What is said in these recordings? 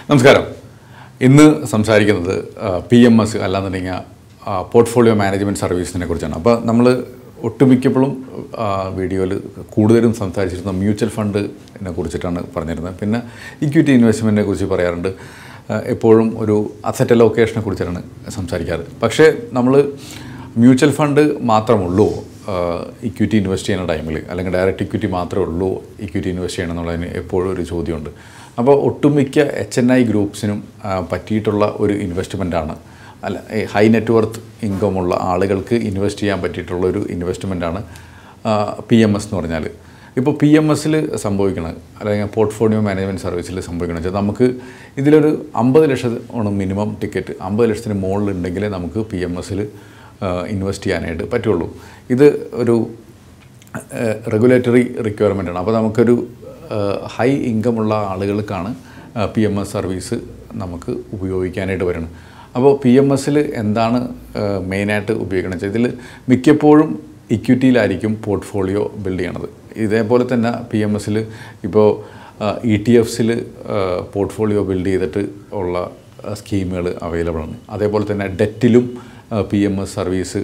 നമസ്കാരം. ഇന്ന് സംസാരിക്കുന്നത് PMS അല്ലാന്നുണ്ടെങ്കിൽ പോർട്ട്ഫോളിയോ മാനേജ്മെൻറ്റ് സർവീസിനെ കുറിച്ചാണ്. അപ്പോൾ നമ്മൾ ഒട്ടുമിക്കപ്പോഴും വീഡിയോയിൽ കൂടുതലും സംസാരിച്ചിരുന്ന മ്യൂച്വൽ ഫണ്ടിനെ കുറിച്ചിട്ടാണ് പറഞ്ഞിരുന്നത്. പിന്നെ ഇക്വിറ്റി ഇൻവെസ്റ്റ്മെൻറ്റിനെ കുറിച്ച് പറയാറുണ്ട്. എപ്പോഴും ഒരു അസറ്റ് അലോക്കേഷനെ കുറിച്ചാണ് സംസാരിക്കാറ്. പക്ഷേ നമ്മൾ മ്യൂച്വൽ ഫണ്ട് മാത്രമുള്ളൂ ഇക്വിറ്റി ഇൻവെസ്റ്റ് ചെയ്യുന്ന ടൈമിൽ, അല്ലെങ്കിൽ ഡയറക്റ്റ് ഇക്വിറ്റി മാത്രമേ ഉള്ളൂ ഇക്വിറ്റി ഇൻവെസ്റ്റ് ചെയ്യണം എന്നുള്ളതിന് എപ്പോഴും ഒരു ചോദ്യമുണ്ട്. അപ്പോൾ ഒട്ടുമിക്ക HNI ഗ്രൂപ്പ്സിനും പറ്റിയിട്ടുള്ള ഒരു ഇൻവെസ്റ്റ്മെൻറ്റാണ്, അല്ല ഹൈ നെറ്റ് വർത്ത് ഇൻകമുള്ള ആളുകൾക്ക് ഇൻവെസ്റ്റ് ചെയ്യാൻ പറ്റിയിട്ടുള്ള ഒരു ഇൻവെസ്റ്റ്മെൻറ്റാണ് PMS എന്ന് പറഞ്ഞാൽ. ഇപ്പോൾ PMSൽ സംഭവിക്കുന്നത്, അല്ലെങ്കിൽ പോർട്ട്ഫോളിയോ മാനേജ്മെൻറ്റ് സർവീസിൽ സംഭവിക്കണമെന്ന് വെച്ചാൽ, നമുക്ക് ഇതിലൊരു 50 ലക്ഷമാണ് മിനിമം ടിക്കറ്റ്. 50 ലക്ഷത്തിന് മുകളിലുണ്ടെങ്കിലേ നമുക്ക് PMSൽ ഇൻവെസ്റ്റ് ചെയ്യാനായിട്ട് പറ്റുള്ളൂ. ഇത് ഒരു റെഗുലേറ്ററി റിക്വയർമെൻറ്റാണ്. അപ്പോൾ നമുക്കൊരു ഹൈ ഇൻകമുള്ള ആളുകൾക്കാണ് PMS സർവീസ് നമുക്ക് ഉപയോഗിക്കാനായിട്ട് വരുന്നത്. അപ്പോൾ PMSൽ എന്താണ് മെയിനായിട്ട് ഉപയോഗിക്കുന്നത് വെച്ചാൽ, ഇതിൽ മിക്കപ്പോഴും ഇക്വിറ്റിയിലായിരിക്കും പോർട്ട്ഫോളിയോ ബിൽഡ് ചെയ്യണത്. ഇതേപോലെ തന്നെ PMSൽ ഇപ്പോൾ ETFസിൽ പോർട്ട്ഫോളിയോ ബിൽഡ് ചെയ്തിട്ട് ഉള്ള സ്കീമുകൾ അവൈലബിൾ ആണ്. അതേപോലെ തന്നെ ഡെറ്റിലും PMS സർവീസ്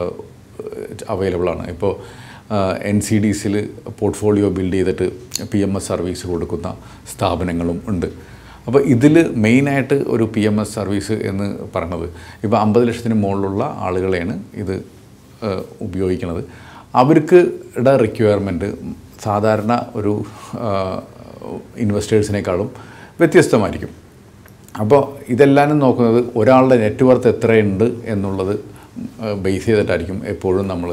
അവൈലബിളാണ്. ഇപ്പോൾ NCDസിൽ പോർട്ട്ഫോളിയോ ബിൽഡ് ചെയ്തിട്ട് PMS സർവീസ് കൊടുക്കുന്ന സ്ഥാപനങ്ങളും ഉണ്ട്. അപ്പോൾ ഇതിൽ മെയിനായിട്ട് ഒരു PMS സർവീസ് എന്ന് പറയുന്നത് ഇപ്പോൾ 50 ലക്ഷത്തിന് മുകളിലുള്ള ആളുകളെയാണ് ഇത് ഉപയോഗിക്കുന്നത്. അവർക്ക് റിക്വയർമെൻറ്റ് സാധാരണ ഒരു ഇൻവെസ്റ്റേഴ്സിനേക്കാളും വ്യത്യസ്തമായിരിക്കും. അപ്പോൾ ഇതെല്ലാം നോക്കുന്നത് ഒരാളുടെ നെറ്റ് വർത്ത് എത്രയുണ്ട് എന്നുള്ളത് ബേസ് ചെയ്തിട്ടായിരിക്കും എപ്പോഴും നമ്മൾ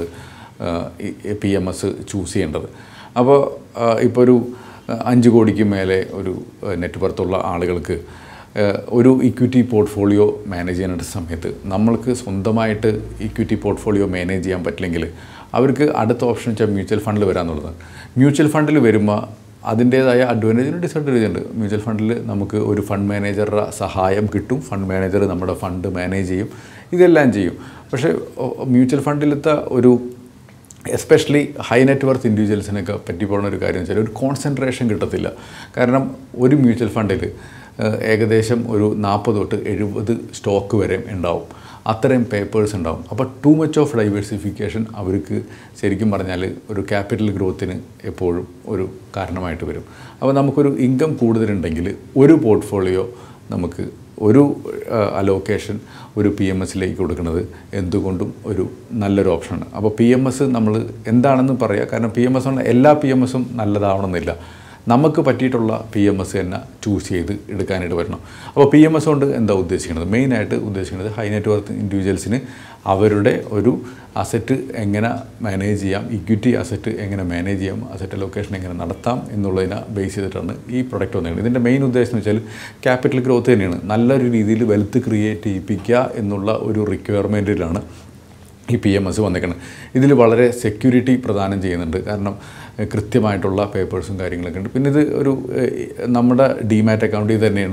PMS ചൂസ് ചെയ്യേണ്ടത്. അപ്പോൾ ഇപ്പോൾ ഒരു 5 കോടിക്ക് മേലെ ഒരു നെറ്റ് വർത്തുള്ള ആളുകൾക്ക് ഒരു ഇക്വിറ്റി പോർട്ട്ഫോളിയോ മാനേജ് ചെയ്യുന്ന സമയത്ത് നമ്മൾക്ക് സ്വന്തമായിട്ട് ഇക്വിറ്റി പോർട്ട്ഫോളിയോ മാനേജ് ചെയ്യാൻ പറ്റില്ലെങ്കിൽ അവർക്ക് അടുത്ത ഓപ്ഷൻ വെച്ചാൽ മ്യൂച്വൽ ഫണ്ടിൽ വരാമെന്നുള്ളതാണ്. മ്യൂച്വൽ ഫണ്ടിൽ വരുമ്പോൾ അതിൻ്റേതായ അഡ്വാൻറ്റേജും ഡിസഡ്വാൻറ്റേജ് ഉണ്ട്. മ്യൂച്വൽ ഫണ്ടിൽ നമുക്ക് ഒരു ഫണ്ട് മാനേജറുടെ സഹായം കിട്ടും. ഫണ്ട് മാനേജർ നമ്മുടെ ഫണ്ട് മാനേജ് ചെയ്യും, ഇതെല്ലാം ചെയ്യും. പക്ഷേ മ്യൂച്വൽ ഫണ്ടിലത്തെ ഒരു എസ്പെഷ്യലി ഹൈ നെറ്റ് വർത്ത് ഇൻഡിവിജ്വൽസിനൊക്കെ പറ്റിപ്പോകുന്ന ഒരു കാര്യം വെച്ചാൽ ഒരു കോൺസെൻട്രേഷൻ കിട്ടത്തില്ല. കാരണം ഒരു മ്യൂച്വൽ ഫണ്ടിൽ ഏകദേശം ഒരു 40 തൊട്ട് 70 സ്റ്റോക്ക് വരെ ഉണ്ടാവും. അത്രയും പേപ്പേഴ്സ് ഉണ്ടാവും. അപ്പോൾ ടു മച്ച് ഓഫ് ഡൈവേഴ്സിഫിക്കേഷൻ അവർക്ക് ശരിക്കും പറഞ്ഞാൽ ഒരു ക്യാപിറ്റൽ ഗ്രോത്തിന് എപ്പോഴും ഒരു കാരണമായിട്ട് വരും. അപ്പോൾ നമുക്കൊരു ഇൻകം കൂടുതലുണ്ടെങ്കിൽ ഒരു പോർട്ട്ഫോളിയോ നമുക്ക് ഒരു അലോക്കേഷൻ ഒരു PMSലേക്ക് കൊടുക്കുന്നത് എന്തുകൊണ്ടും ഒരു നല്ലൊരു ഓപ്ഷനാണ്. അപ്പോൾ PMS നമ്മൾ എന്താണെന്ന് പറയുക, കാരണം PMS എല്ലാ PMSും നല്ലതാവണമെന്നില്ല. നമുക്ക് പറ്റിയിട്ടുള്ള PMS തന്നെ ചൂസ് ചെയ്ത് എടുക്കാനായിട്ട് വരണം. അപ്പോൾ PMS കൊണ്ട് എന്താ ഉദ്ദേശിക്കുന്നത്? മെയിനായിട്ട് ഉദ്ദേശിക്കുന്നത് ഹൈ നെറ്റ് വർത്ത് ഇൻഡിവിജ്വൽസിന് അവരുടെ ഒരു അസറ്റ് എങ്ങനെ മാനേജ് ചെയ്യാം, ഇക്വിറ്റി അസറ്റ് എങ്ങനെ മാനേജ് ചെയ്യാം, അസറ്റ് അലോക്കേഷൻ എങ്ങനെ നടത്താം എന്നുള്ളതിനെ ബേസ് ചെയ്തിട്ടാണ് ഈ പ്രൊഡക്റ്റ് വന്നിരിക്കുന്നത്. ഇതിൻ്റെ മെയിൻ ഉദ്ദേശം എന്ന് വെച്ചാൽ ക്യാപിറ്റൽ ഗ്രോത്ത് തന്നെയാണ്. നല്ലൊരു രീതിയിൽ വെൽത്ത് ക്രിയേറ്റ് ചെയ്യിപ്പിക്കുക എന്നുള്ള ഒരു റിക്വയർമെൻറ്റിലാണ് ഈ PMS വന്നിരിക്കുന്നത്. ഇതിൽ വളരെ സെക്യൂരിറ്റി പ്രദാനം ചെയ്യുന്നുണ്ട്. കാരണം കൃത്യമായിട്ടുള്ള പേപ്പേഴ്സും കാര്യങ്ങളൊക്കെ ഉണ്ട്. പിന്നെ ഇത് ഒരു നമ്മുടെ ഡിമാറ്റ് അക്കൗണ്ടിൽ തന്നെയാണ്,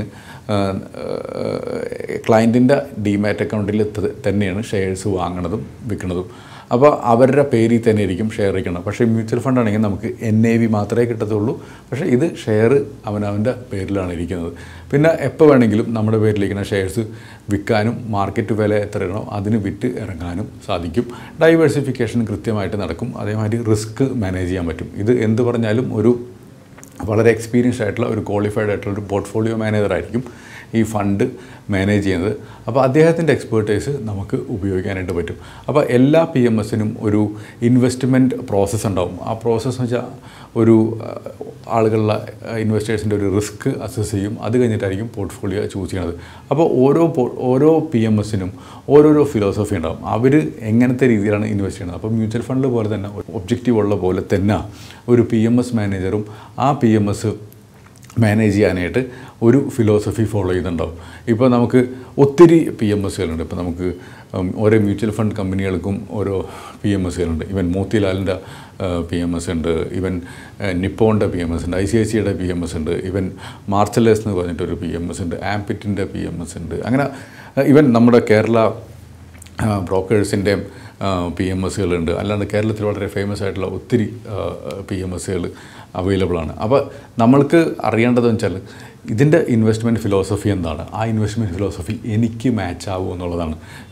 ക്ലയൻറ്റിൻ്റെ ഡിമാറ്റ് അക്കൗണ്ടിൽ തന്നെയാണ് ഷെയർസ് വാങ്ങണതും വിൽക്കുന്നതും. അപ്പോൾ അവരുടെ പേരിൽ തന്നെ ആയിരിക്കും ഷെയർ ഇരിക്കണം. പക്ഷേ മ്യൂച്വൽ ഫണ്ട് ആണെങ്കിൽ നമുക്ക് NAV മാത്രമേ കിട്ടത്തുള്ളൂ. പക്ഷേ ഇത് ഷെയർ അവനവൻ്റെ പേരിലാണ് ഇരിക്കുന്നത്. പിന്നെ എപ്പോൾ വേണമെങ്കിലും നമ്മുടെ പേരിലിരിക്കുന്ന ഷെയർസ് വിൽക്കാനും മാർക്കറ്റ് വില എത്രയാണോ അതിന് വിറ്റ് ഇറങ്ങാനും സാധിക്കും. ഡൈവേഴ്സിഫിക്കേഷൻ കൃത്യമായിട്ട് നടക്കും. അതേമാതിരി റിസ്ക് മാനേജ് ചെയ്യാൻ പറ്റും. ഇത് എന്ത് പറഞ്ഞാലും ഒരു വളരെ എക്സ്പീരിയൻസ്ഡ് ആയിട്ടുള്ള ഒരു ക്വാളിഫൈഡ് ആയിട്ടുള്ള ഒരു പോർട്ട്ഫോളിയോ മാനേജറായിരിക്കും ഈ ഫണ്ട് മാനേജ് ചെയ്യുന്നത്. അപ്പോൾ അദ്ദേഹത്തിൻ്റെ എക്സ്പേർട്ടൈസ് നമുക്ക് ഉപയോഗിക്കാനായിട്ട് പറ്റും. അപ്പോൾ എല്ലാ PMSനും ഒരു ഇൻവെസ്റ്റ്മെൻറ്റ് പ്രോസസ്സ് ഉണ്ടാവും. ആ പ്രോസസ്സ് എന്ന് വെച്ചാൽ ഒരു ആളുകളുടെ ഇൻവെസ്റ്റേഴ്സിൻ്റെ ഒരു റിസ്ക് അസസ് ചെയ്യും. അത് കഴിഞ്ഞിട്ടായിരിക്കും പോർട്ട്ഫോളിയോ ചൂസ് ചെയ്യണത്. അപ്പോൾ ഓരോ PMSനും ഓരോരോ ഫിലോസഫി ഉണ്ടാവും. അവർ എങ്ങനത്തെ രീതിയിലാണ് ഇൻവെസ്റ്റ് ചെയ്യുന്നത്. അപ്പോൾ മ്യൂച്വൽ ഫണ്ട് പോലെ തന്നെ ഒബ്ജക്റ്റീവ് ഉള്ള പോലെ തന്നെ ഒരു PMS മാനേജറും ആ PMS മാനേജ് ചെയ്യാനായിട്ട് ഒരു ഫിലോസഫി ഫോളോ ചെയ്യുന്നുണ്ടാവും. ഇപ്പോൾ നമുക്ക് ഒത്തിരി PMSകളുണ്ട്. ഇപ്പോൾ നമുക്ക് ഓരോ മ്യൂച്വൽ ഫണ്ട് കമ്പനികൾക്കും ഓരോ PMSകളുണ്ട്. ഇവൻ മോത്തിലാലിൻ്റെ PMS ഉണ്ട്, ഇവൻ നിപ്പോണിൻ്റെ PMS ഉണ്ട്, ICICIയുടെ PMS ഉണ്ട്, ഇവൻ മാർച്ചലേസ് എന്ന് പറഞ്ഞിട്ടൊരു PMS ഉണ്ട്, ആംപിറ്റിൻ്റെ PMS ഉണ്ട്. അങ്ങനെ ഇവൻ നമ്മുടെ കേരള ബ്രോക്കേഴ്സിൻ്റെയും PMSകളുണ്ട്. അല്ലാണ്ട് കേരളത്തിൽ വളരെ ഫേമസ് ആയിട്ടുള്ള ഒത്തിരി PMSകൾ അവൈലബിൾ ആണ്. അപ്പോൾ നമ്മൾക്ക് അറിയേണ്ടതെന്ന് വെച്ചാൽ ഇതിൻ്റെ ഇൻവെസ്റ്റ്മെൻറ്റ് ഫിലോസഫി എന്താണ്, ആ ഇൻവെസ്റ്റ്മെൻറ്റ് ഫിലോസഫി എനിക്ക് മാച്ച് ആവുമോ എന്നുള്ളതാണ്.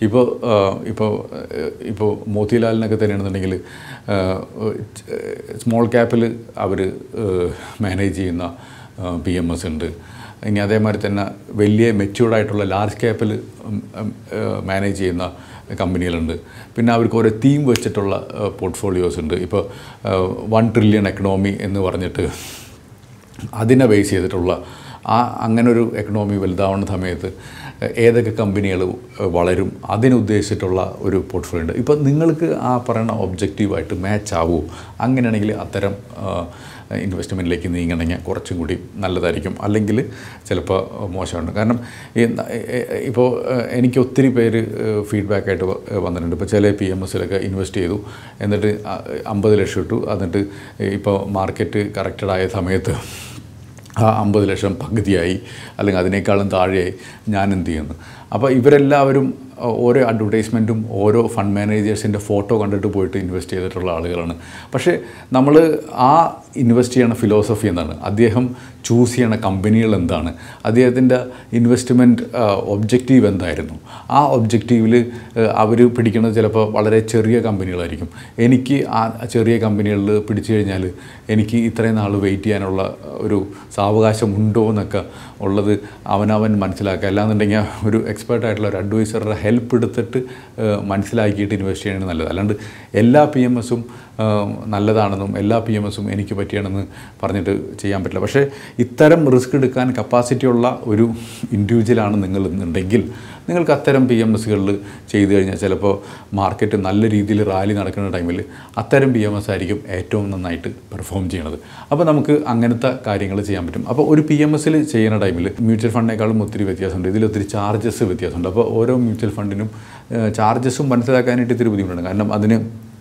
ഇപ്പോൾ മോത്തിലാലിനൊക്കെ തന്നെയാണെന്നുണ്ടെങ്കിൽ സ്മോൾ ക്യാപ്പിൽ അവർ മാനേജ് ചെയ്യുന്ന PMS ഉണ്ട്. ഇനി അതേമാതിരി തന്നെ വലിയ മെച്യൂർഡായിട്ടുള്ള ലാർജ് ക്യാപ്പിൽ മാനേജ് ചെയ്യുന്ന കമ്പനികളുണ്ട്. പിന്നെ അവർക്ക് ഓരോ തീം വെച്ചിട്ടുള്ള പോർട്ട്ഫോളിയോസ് ഉണ്ട്. ഇപ്പോൾ 1 ട്രില്യൺ എക്കണോമി എന്ന് പറഞ്ഞിട്ട് അതിനെ ബേസ് ചെയ്തിട്ടുള്ള അങ്ങനൊരു എക്കണോമി വലുതാവുന്ന സമയത്ത് ഏതൊക്കെ കമ്പനികൾ വളരും അതിനുദ്ദേശിച്ചിട്ടുള്ള ഒരു പോർട്ട്ഫോളിയോ ഉണ്ട്. ഇപ്പോൾ നിങ്ങൾക്ക് ആ പറയുന്ന ഒബ്ജക്റ്റീവായിട്ട് മാച്ച് ആവുമോ? അങ്ങനെയാണെങ്കിൽ അത്തരം ഇൻവെസ്റ്റ്മെൻറ്റിലേക്ക് നീങ്ങണമെങ്കിൽ കുറച്ചും കൂടി നല്ലതായിരിക്കും. അല്ലെങ്കിൽ ചിലപ്പോൾ മോശമുണ്ട്. കാരണം ഇപ്പോൾ എനിക്ക് ഒത്തിരി പേര് ഫീഡ്ബാക്കായിട്ട് വന്നിട്ടുണ്ട്. ഇപ്പോൾ ചില PMSലൊക്കെ ഇൻവെസ്റ്റ് ചെയ്തു, എന്നിട്ട് 50 ലക്ഷം ഇട്ടു, എന്നിട്ട് ഇപ്പോൾ മാർക്കറ്റ് കറക്റ്റഡായ സമയത്ത് ആ 50 ലക്ഷം പകുതിയായി അല്ലെങ്കിൽ അതിനേക്കാളും താഴെയായി. ഞാൻ എന്ത് ചെയ്യുന്നു? അപ്പോൾ ഇവരെല്ലാവരും ഓരോ അഡ്വർടൈസ്മെൻറ്റും ഓരോ ഫണ്ട് മാനേജേഴ്സിൻ്റെ ഫോട്ടോ കണ്ടിട്ട് പോയിട്ട് ഇൻവെസ്റ്റ് ചെയ്തിട്ടുള്ള ആളുകളാണ്. പക്ഷേ നമ്മൾ ആ ഇൻവെസ്റ്റ് ചെയ്യണ ഫിലോസഫി എന്താണ്, അദ്ദേഹം ചൂസ് ചെയ്യണ കമ്പനികൾ എന്താണ്, അദ്ദേഹത്തിൻ്റെ ഇൻവെസ്റ്റ്മെൻറ്റ് ഒബ്ജക്റ്റീവ് എന്തായിരുന്നു, ആ ഒബ്ജക്റ്റീവിൽ അവർ പിടിക്കുന്നത് ചിലപ്പോൾ വളരെ ചെറിയ കമ്പനികളായിരിക്കും. എനിക്ക് ആ ചെറിയ കമ്പനികളിൽ പിടിച്ചു കഴിഞ്ഞാൽ എനിക്ക് ഇത്രയും നാൾ വെയിറ്റ് ചെയ്യാനുള്ള ഒരു സാവകാശം ഉണ്ടോ എന്നൊക്കെ ഉള്ളത് അവനവൻ മനസ്സിലാക്കുക. അല്ലാന്നുണ്ടെങ്കിൽ ഒരു എക്സ്പേർട്ടായിട്ടുള്ള ഒരു അഡ്വൈസറുടെ ഹെൽപ്പ് എടുത്തിട്ട് മനസ്സിലാക്കിയിട്ട് ഇൻവെസ്റ്റ് ചെയ്യണത് നല്ലത്. അല്ലാണ്ട് എല്ലാ PMSും നല്ലതാണെന്നും എല്ലാ PMSും എനിക്ക് പറ്റിയാണെന്ന് പറഞ്ഞിട്ട് ചെയ്യാൻ പറ്റില്ല. പക്ഷേ ഇത്തരം റിസ്ക് എടുക്കാൻ കപ്പാസിറ്റിയുള്ള ഒരു ഇൻഡിവിജ്വലാണ് നിങ്ങൾ എന്നുണ്ടെങ്കിൽ നിങ്ങൾക്ക് അത്തരം PMSകളിൽ ചെയ്തു കഴിഞ്ഞാൽ ചിലപ്പോൾ മാർക്കറ്റ് നല്ല രീതിയിൽ റാലി നടക്കുന്ന ടൈമിൽ അത്തരം PMS ആയിരിക്കും ഏറ്റവും നന്നായിട്ട് പെർഫോം ചെയ്യണത്. അപ്പോൾ നമുക്ക് അങ്ങനത്തെ കാര്യങ്ങൾ ചെയ്യാൻ പറ്റും. അപ്പോൾ ഒരു PMSൽ ചെയ്യുന്ന ടൈമിൽ മ്യൂച്വൽ ഫണ്ടിനേക്കാളും ഒത്തിരി വ്യത്യാസമുണ്ട്. ഇതിലൊത്തിരി ചാർജസ് വ്യത്യാസമുണ്ട്. അപ്പോൾ ഓരോ മ്യൂച്വൽ ഫണ്ടിനും ചാർജസും മനസ്സിലാക്കാനായിട്ട് ഇത്തിരി ബുദ്ധിമുട്ടുണ്ട്. കാരണം അതിന്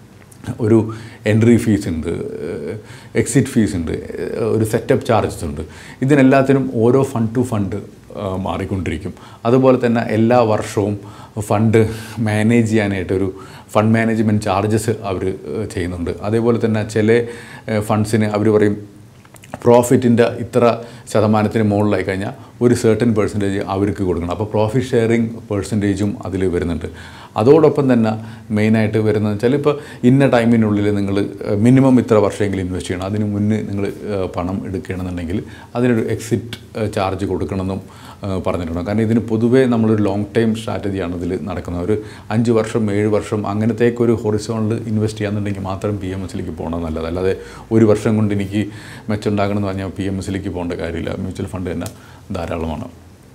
ഒരു എൻട്രി ഫീസ് ഉണ്ട്, എക്സിറ്റ് ഫീസ് ഉണ്ട്, ഒരു സെറ്റപ്പ് ചാർജസ് ഉണ്ട്. ഇതിനെല്ലാത്തിനും ഓരോ ഫണ്ട് ടു ഫണ്ട് മാറിക്കൊണ്ടിരിക്കും. അതുപോലെ തന്നെ എല്ലാ വർഷവും ഫണ്ട് മാനേജ് ചെയ്യാനായിട്ടൊരു ഫണ്ട് മാനേജ്മെൻറ്റ് ചാർജസ് അവർ ചെയ്യുന്നുണ്ട്. അതേപോലെ തന്നെ ചില ഫണ്ട്സിന് അവർ പറയും പ്രോഫിറ്റിൻ്റെ ഇത്ര ശതമാനത്തിന് മുകളിലായി കഴിഞ്ഞാൽ ഒരു സർട്ടൻ പെർസെൻറ്റേജ് അവർക്ക് കൊടുക്കണം. അപ്പോൾ പ്രോഫിറ്റ് ഷെയറിങ് പെർസെൻറ്റേജും അതിൽ വരുന്നുണ്ട്. അതോടൊപ്പം തന്നെ മെയിനായിട്ട് വരുന്നത് വെച്ചാൽ ഇപ്പോൾ ഇന്ന ടൈമിനുള്ളിൽ നിങ്ങൾ മിനിമം ഇത്ര വർഷമെങ്കിലും ഇൻവെസ്റ്റ് ചെയ്യണം, അതിന് മുന്നേ നിങ്ങൾ പണം എടുക്കുകയാണെന്നുണ്ടെങ്കിൽ അതിനൊരു എക്സിറ്റ് ചാർജ് കൊടുക്കണമെന്നും പറഞ്ഞിട്ടുണ്ട്. കാരണം ഇതിന് പൊതുവേ നമ്മളൊരു ലോങ് ടൈം സ്ട്രാറ്റജിയാണ് ഇതിൽ നടക്കുന്നത്. ഒരു 5 വർഷം 7 വർഷം അങ്ങനത്തേക്കൊരു ഹൊറിസോണിൽ ഇൻവെസ്റ്റ് ചെയ്യാന്നുണ്ടെങ്കിൽ മാത്രം PMSലേക്ക് പോകണം നല്ലത്. അല്ലാതെ ഒരു വർഷം കൊണ്ട് എനിക്ക് മെച്ചുണ്ടാകണമെന്ന് പറഞ്ഞാൽ PMSലേക്ക് പോകേണ്ട കാര്യമില്ല. മ്യൂച്വൽ ഫണ്ട് തന്നെ ധാരാളമാണ്.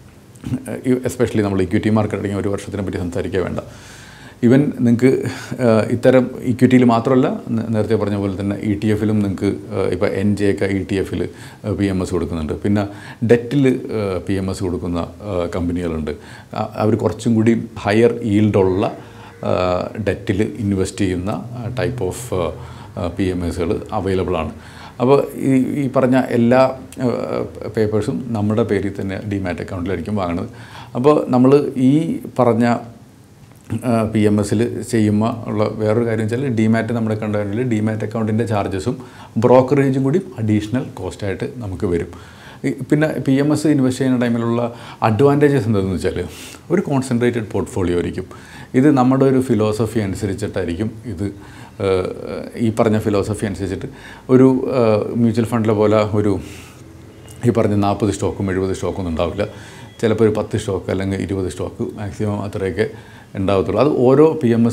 എസ്പെഷ്യലി നമ്മൾ ഇക്വിറ്റി മാർക്കറ്റ് അടങ്ങിയ ഒരു വർഷത്തിനെ പറ്റി സംസാരിക്കാൻ വേണ്ട. ഈവൻ നിങ്ങൾക്ക് ഇത്തരം ഇക്വിറ്റിയിൽ മാത്രമല്ല, നേരത്തെ പറഞ്ഞ പോലെ തന്നെ ETF-ലും നിങ്ങൾക്ക് ഇപ്പോൾ NJ ഒക്കെ ETF-ൽ PMS കൊടുക്കുന്നുണ്ട്. പിന്നെ ഡെറ്റിൽ PMS കൊടുക്കുന്ന കമ്പനികളുണ്ട്. അവർ കുറച്ചും കൂടി ഹയർ ഈൽഡുള്ള ഡെറ്റിൽ ഇൻവെസ്റ്റ് ചെയ്യുന്ന ടൈപ്പ് ഓഫ് PMSകൾ അവൈലബിളാണ്. അപ്പോൾ ഈ പറഞ്ഞ എല്ലാ പേപ്പേഴ്സും നമ്മുടെ പേരിൽ തന്നെ ഡിമാറ്റ് അക്കൗണ്ടിലായിരിക്കും വാങ്ങുന്നത്. അപ്പോൾ നമ്മൾ ഈ പറഞ്ഞ PMSൽ ചെയ്യുമ്പോൾ ഉള്ള വേറൊരു കാര്യം വെച്ചാൽ ഡിമാറ്റ് നമ്മുടെ കണ്ടുകഴിഞ്ഞാൽ ഡിമാറ്റ് അക്കൗണ്ടിൻ്റെ ചാർജസും ബ്രോക്കറേജും കൂടി അഡീഷണൽ കോസ്റ്റായിട്ട് നമുക്ക് വരും. പിന്നെ PMS ഇൻവെസ്റ്റ് ചെയ്യുന്ന ടൈമിലുള്ള അഡ്വാൻറ്റേജസ് എന്താണെന്ന് വെച്ചാൽ ഒരു കോൺസെൻട്രേറ്റഡ് പോർട്ട്ഫോളിയോ ആയിരിക്കും. ഇത് നമ്മുടെ ഒരു ഫിലോസഫി അനുസരിച്ചിട്ടായിരിക്കും. ഇത് ഈ പറഞ്ഞ ഫിലോസഫി അനുസരിച്ചിട്ട് ഒരു മ്യൂച്വൽ ഫണ്ടിലെ പോലെ ഒരു ഈ പറഞ്ഞ 40 സ്റ്റോക്കും 70 സ്റ്റോക്കൊന്നും ഉണ്ടാവില്ല. ചിലപ്പോൾ ഒരു 10 സ്റ്റോക്ക് അല്ലെങ്കിൽ 20 സ്റ്റോക്ക് മാക്സിമം അത്രയൊക്കെ ഉണ്ടാകത്തുള്ളൂ. അത് ഓരോ PMS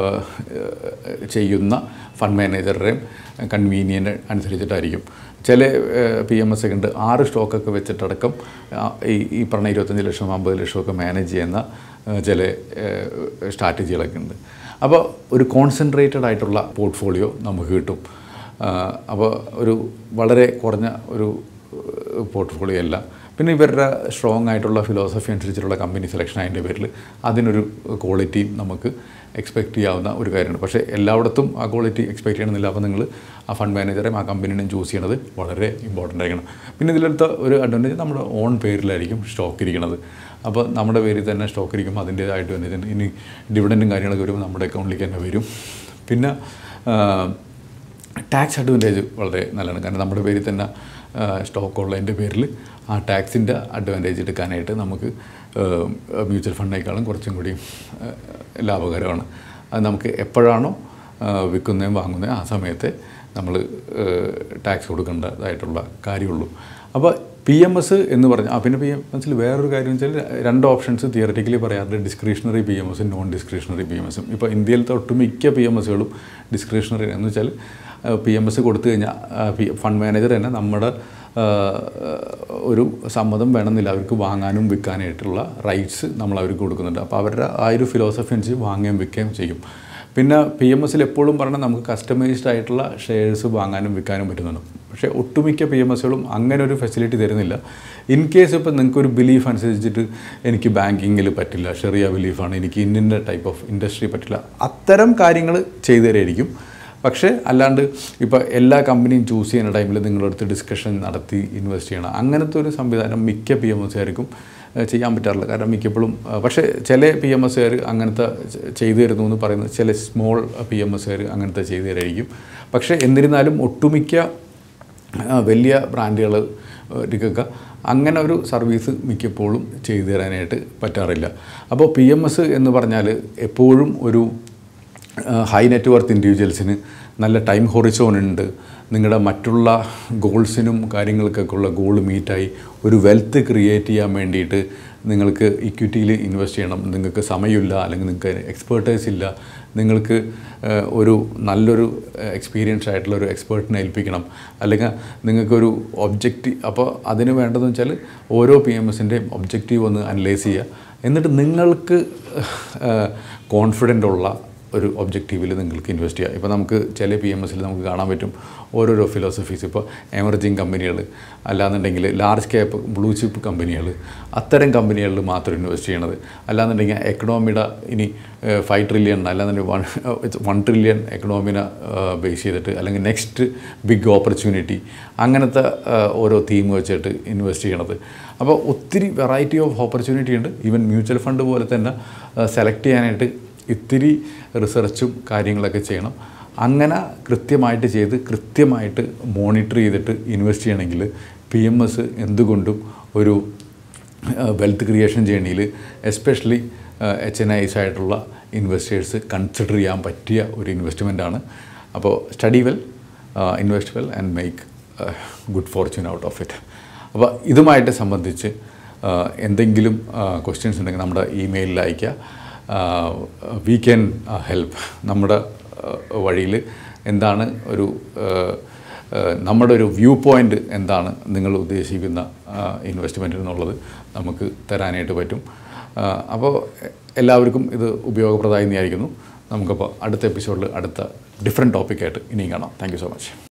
ചെയ്യുന്ന ഫണ്ട് മാനേജറുടെയും കൺവീനിയൻ്റ് അനുസരിച്ചിട്ടായിരിക്കും. ചില PMS ഒക്കെ ഉണ്ട് 6 സ്റ്റോക്കൊക്കെ വെച്ചിട്ടടക്കം ഈ പറഞ്ഞ 25 ലക്ഷം 50 ലക്ഷമൊക്കെ മാനേജ് ചെയ്യുന്ന ചില സ്ട്രാറ്റജികളൊക്കെ ഉണ്ട്. അപ്പോൾ ഒരു കോൺസെൻട്രേറ്റഡ് ആയിട്ടുള്ള പോർട്ട്ഫോളിയോ നമുക്ക് കിട്ടും. അപ്പോൾ ഒരു വളരെ കുറഞ്ഞ ഒരു പോർട്ട്ഫോളിയോ അല്ല. പിന്നെ ഇവരുടെ സ്ട്രോങ് ആയിട്ടുള്ള ഫിലോസഫി അനുസരിച്ചിട്ടുള്ള കമ്പനി സെലക്ഷൻ അതിൻ്റെ പേരിൽ അതിനൊരു ക്വാളിറ്റി നമുക്ക് എക്സ്പെക്റ്റ് ചെയ്യാവുന്ന ഒരു കാര്യമാണ്. പക്ഷേ എല്ലായിടത്തും ആ ക്വാളിറ്റി എക്സ്പെക്റ്റ് ചെയ്യണമെന്നില്ല. അപ്പോൾ നിങ്ങൾ ആ ഫണ്ട് മാനേജറെയും ആ കമ്പനീനെയും ചൂസ് ചെയ്യണത് വളരെ ഇമ്പോർട്ടൻ്റ് ആയിരിക്കണം. പിന്നെ ഇതിലെടുത്ത ഒരു അഡ്വാൻറ്റേജ് നമ്മുടെ ഓൺ പേരിലായിരിക്കും സ്റ്റോക്ക് ഇരിക്കുന്നത്. അപ്പോൾ നമ്മുടെ പേരിൽ തന്നെ സ്റ്റോക്ക് ഇരിക്കുമ്പോൾ അതിൻ്റേതായിട്ട് വന്നിട്ടുണ്ട്. ഇനി ഡിവിഡൻറ്റും കാര്യങ്ങളൊക്കെ വരുമ്പോൾ നമ്മുടെ അക്കൗണ്ടിലേക്ക് തന്നെ വരും. പിന്നെ ടാക്സ് അഡ്വാൻറ്റേജ് വളരെ നല്ലതാണ്. കാരണം നമ്മുടെ പേരിൽ തന്നെ സ്റ്റോക്ക് ഉള്ളതിൻ്റെ പേരിൽ ആ ടാക്സിൻ്റെ അഡ്വാൻറ്റേജ് എടുക്കാനായിട്ട് നമുക്ക് മ്യൂച്വൽ ഫണ്ടിനേക്കാളും കുറച്ചും കൂടി ലാഭകരമാണ്. അത് നമുക്ക് എപ്പോഴാണോ വിൽക്കുന്നതും വാങ്ങുന്നതും ആ സമയത്തെ നമ്മൾ ടാക്സ് കൊടുക്കേണ്ടതായിട്ടുള്ള കാര്യമുള്ളൂ. അപ്പോൾ PMS എന്ന് പറഞ്ഞാൽ പിന്നെ PMSൽ വേറൊരു കാര്യം വെച്ചാൽ 2 ഓപ്ഷൻസ് തിയററ്റിക്കലി പറയാറുണ്ട്, discretionary PMS, non discretionary PMS. ഇപ്പോൾ ഇന്ത്യയിലത്തെ ഒട്ടുമിക്ക PMSകളും ഡിസ്ക്രിഷണറി എന്ന് വെച്ചാൽ PMS കൊടുത്തു കഴിഞ്ഞാൽ ഫണ്ട് മാനേജർ തന്നെ നമ്മുടെ ഒരു സമ്മതം വേണമെന്നില്ല, അവർക്ക് വാങ്ങാനും വിൽക്കാനായിട്ടുള്ള റൈറ്റ്സ് നമ്മൾ അവർക്ക് കൊടുക്കുന്നുണ്ട്. അപ്പോൾ അവരുടെ ആ ഒരു ഫിലോസഫി അനുസരിച്ച് വാങ്ങുകയും വിൽക്കുകയും ചെയ്യും. പിന്നെ PMSൽ എപ്പോഴും പറഞ്ഞാൽ നമുക്ക് കസ്റ്റമൈസ്ഡ് ആയിട്ടുള്ള ഷെയർസ് വാങ്ങാനും വിൽക്കാനും പറ്റുന്നുണ്ട്. പക്ഷേ ഒട്ടുമിക്ക PMSകളും അങ്ങനെ ഒരു ഫെസിലിറ്റി തരുന്നില്ല. ഇൻ കേസ് ഇപ്പോൾ നിങ്ങൾക്കൊരു ബിലീഫ് അനുസരിച്ചിട്ട് എനിക്ക് ബാങ്കിങ്ങിൽ പറ്റില്ല, ഷെറിയ ബിലീഫാണ്, എനിക്ക് ഇന്ന ടൈപ്പ് ഓഫ് ഇൻഡസ്ട്രി പറ്റില്ല, അത്തരം കാര്യങ്ങൾ ചെയ്തു തരായിരിക്കും. പക്ഷേ അല്ലാണ്ട് ഇപ്പോൾ എല്ലാ കമ്പനിയും ചൂസ് ചെയ്യുന്ന ടൈമിൽ നിങ്ങളടുത്ത് ഡിസ്കഷൻ നടത്തി ഇൻവെസ്റ്റ് ചെയ്യണം, അങ്ങനത്തെ ഒരു സംവിധാനം മിക്ക PMSകാർക്കും ചെയ്യാൻ പറ്റാറില്ല. കാരണം മിക്കപ്പോഴും പക്ഷേ ചില PMSകാർ അങ്ങനത്തെ ചെയ്തു തരുന്നു എന്ന് പറയുന്നത് ചില സ്മോൾ PMSകാർ അങ്ങനത്തെ ചെയ്തു തരായിരിക്കും. പക്ഷേ എന്നിരുന്നാലും ഒട്ടുമിക്ക വലിയ ബ്രാൻഡുകൾക്കൊക്കെ അങ്ങനെ ഒരു സർവീസ് മിക്കപ്പോഴും ചെയ്തു തരാനായിട്ട് പറ്റാറില്ല. അപ്പോൾ PMS എന്ന് പറഞ്ഞാൽ എപ്പോഴും ഒരു ഹൈ നെറ്റ് വർത്ത് ഇൻഡിവിജ്വൽസിന് നല്ല ടൈം ഹൊറിസോൺ ഉണ്ട്, നിങ്ങളുടെ മറ്റുള്ള ഗോൾസിനും കാര്യങ്ങൾക്കൊക്കെ ഉള്ള ഗോൾ മീറ്റായി ഒരു വെൽത്ത് ക്രിയേറ്റ് ചെയ്യാൻ വേണ്ടിയിട്ട് നിങ്ങൾക്ക് ഇക്വിറ്റിയിൽ ഇൻവെസ്റ്റ് ചെയ്യണം, നിങ്ങൾക്ക് സമയമില്ല, അല്ലെങ്കിൽ നിങ്ങൾക്ക് എക്സ്പേർട്ടൈസ് ഇല്ല, നിങ്ങൾക്ക് ഒരു നല്ലൊരു എക്സ്പീരിയൻസ് ആയിട്ടുള്ള ഒരു എക്സ്പേർട്ടിനെ ഏൽപ്പിക്കണം, അല്ലെങ്കിൽ നിങ്ങൾക്കൊരു ഒബ്ജക്റ്റീവ്. അപ്പോൾ അതിന് വേണ്ടതെന്ന് വെച്ചാൽ ഓരോ PMSൻ്റെയും ഒബ്ജക്റ്റീവ് ഒന്ന് അനലൈസ് ചെയ്യുക, എന്നിട്ട് നിങ്ങൾക്ക് കോൺഫിഡൻ്റ് ഉള്ള ഒരു ഒബ്ജക്റ്റീവിൽ നിങ്ങൾക്ക് ഇൻവെസ്റ്റ് ചെയ്യുക. ഇപ്പോൾ നമുക്ക് ചില PMSൽ നമുക്ക് കാണാൻ പറ്റും ഓരോരോ ഫിലോസഫീസ്. ഇപ്പോൾ എമർജിങ് കമ്പനികൾ, അല്ലാന്നുണ്ടെങ്കിൽ ലാർജ് ക്യാപ്പ് ബ്ലൂ ചിപ്പ് കമ്പനികൾ, അത്തരം കമ്പനികളിൽ മാത്രം ഇൻവെസ്റ്റ് ചെയ്യണത്. അല്ലാന്നുണ്ടെങ്കിൽ എക്കണോമിയുടെ ഇനി 5 ട്രില്യൺ അല്ലാന്നുണ്ടെങ്കിൽ 1 ട്രില്യൺ എക്കണോമിനെ ബേസ് ചെയ്തിട്ട്, അല്ലെങ്കിൽ നെക്സ്റ്റ് ബിഗ് ഓപ്പർച്യൂണിറ്റി, അങ്ങനത്തെ ഓരോ തീം വെച്ചിട്ട് ഇൻവെസ്റ്റ് ചെയ്യണത്. അപ്പോൾ ഒത്തിരി വെറൈറ്റി ഓഫ് ഓപ്പർച്യൂണിറ്റി ഉണ്ട്. ഈവൻ മ്യൂച്വൽ ഫണ്ട് പോലെ തന്നെ സെലക്ട് ചെയ്യാനായിട്ട് ഇത്തിരി റിസർച്ചും കാര്യങ്ങളൊക്കെ ചെയ്യണം. അങ്ങനെ കൃത്യമായിട്ട് ചെയ്ത് കൃത്യമായിട്ട് മോണിറ്റർ ചെയ്തിട്ട് ഇൻവെസ്റ്റ് ചെയ്യണമെങ്കിൽ PMS എന്തുകൊണ്ടും ഒരു വെൽത്ത് ക്രിയേഷൻ ജേണിയിൽ എസ്പെഷ്യലി HNIs ആയിട്ടുള്ള ഇൻവെസ്റ്റേഴ്സ് കൺസിഡർ ചെയ്യാൻ പറ്റിയ ഒരു ഇൻവെസ്റ്റ്മെൻറ്റാണ്. അപ്പോൾ study well, invest well and make good fortune out of it. അപ്പോൾ ഇതുമായിട്ട് സംബന്ധിച്ച് എന്തെങ്കിലും ക്വസ്റ്റ്യൻസ് ഉണ്ടെങ്കിൽ നമ്മുടെ ഇമെയിലിൽ അയയ്ക്കുക. We can help. നമ്മുടെ വഴിയിൽ എന്താണ് നമ്മുടെ ഒരു വ്യൂ പോയിൻ്റ് എന്താണ് നിങ്ങൾ ഉദ്ദേശിക്കുന്ന ഇൻവെസ്റ്റ്മെൻറ്റ് എന്നുള്ളത് നമുക്ക് തരാനായിട്ട് പറ്റും. അപ്പോൾ എല്ലാവർക്കും ഇത് ഉപയോഗപ്രദമായി വിചാരിക്കുന്നു. നമുക്കപ്പോൾ അടുത്ത എപ്പിസോഡിൽ അടുത്ത ഡിഫറെൻറ്റ് ടോപ്പിക്കായിട്ട് ഇനിയും കാണാം. Thank you so much.